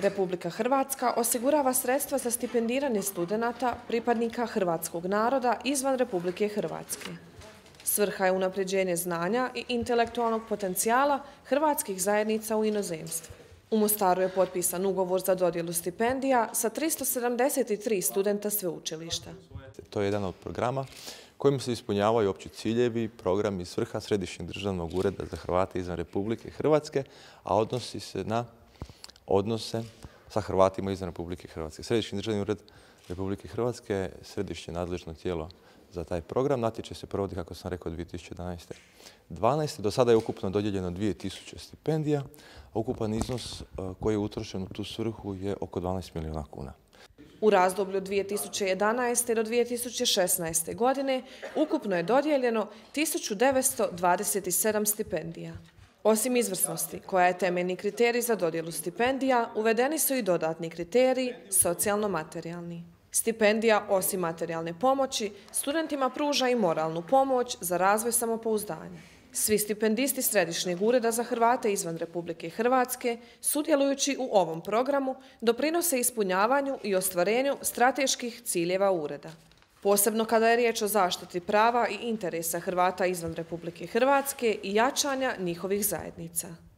Republika Hrvatska osigurava sredstva za stipendiranje studenata pripadnika hrvatskog naroda izvan Republike Hrvatske. Svrha je unapređenje znanja i intelektualnog potencijala hrvatskih zajednica u inozemstvu. U Mostaru je potpisan ugovor za dodjelu stipendija sa 373 studenta sveučilišta. To je jedan od programa kojim se ispunjavaju opći ciljevi, program i svrha Središnjeg državnog ureda za Hrvate izvan Republike Hrvatske, a odnosi se na odnose sa Hrvatima izvan Republike Hrvatske. Središnji državni ured Republike Hrvatske je središnje nadležno tijelo za taj program. Natječaj se provodi, kako sam rekao, 2011-2012. Do sada je ukupno dodijeljeno 2000 stipendija, a ukupan iznos koji je utrošen u tu svrhu je oko 12 milijuna kuna. U razdoblju od 2011. do 2016. godine ukupno je dodijeljeno 1927 stipendija. Osim izvrsnosti, koja je temeljni kriterij za dodjelu stipendija, uvedeni su i dodatni kriteriji, socijalno-materijalni. Stipendija, osim materijalne pomoći, studentima pruža i moralnu pomoć za razvoj samopouzdanja. Svi stipendisti Središnjeg ureda za Hrvate izvan Republike Hrvatske, sudjelujući u ovom programu, doprinose ispunjavanju i ostvarenju strateških ciljeva ureda. Posebno kada je riječ o zaštiti prava i interesa Hrvata izvan Republike Hrvatske i jačanja njihovih zajednica.